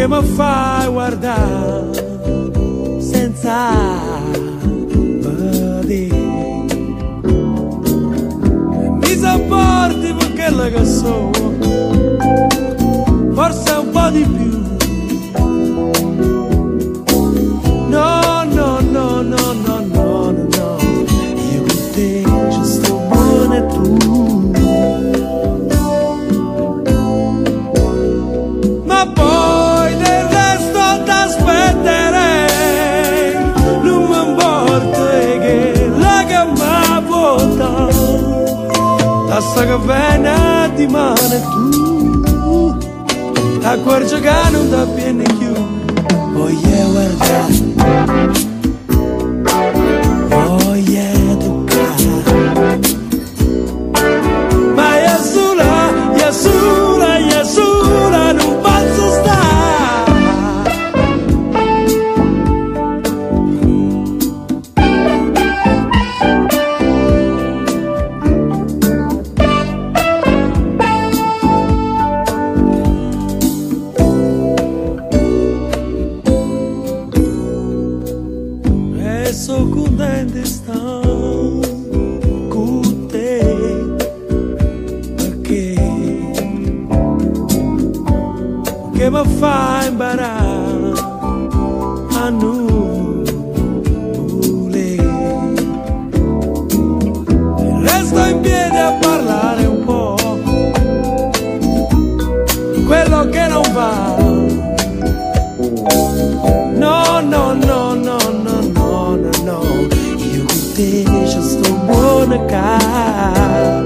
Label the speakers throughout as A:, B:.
A: che mi fai guardare senza vedere. Mi sopporti per quello che sono, forse un po' di più. No, no, no, no, no, no, no, io con te ci sto buono e tu. Ma poi del resto t'aspetterei, non mi importa che la gamma vuota, basta che viene di mano e tu accorgi che non ti viene più. Voglio guardare, voglio toccare, ma io sola non posso stare. E so contento sto con te, perché mi fa imparare a non volere. Resto in piedi a parlare un po' di quello che non va. No, no, no, no, no, no, no, no, io con te ci sto buona cara.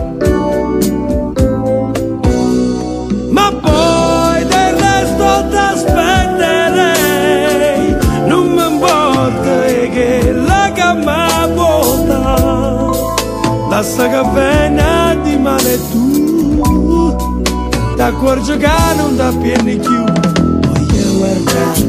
A: Ma poi del resto t'aspetterei, non mi importa che la gamma vuota, basta che viene di mano e tu t'accorgi che non ti viene più. Voglio guardare,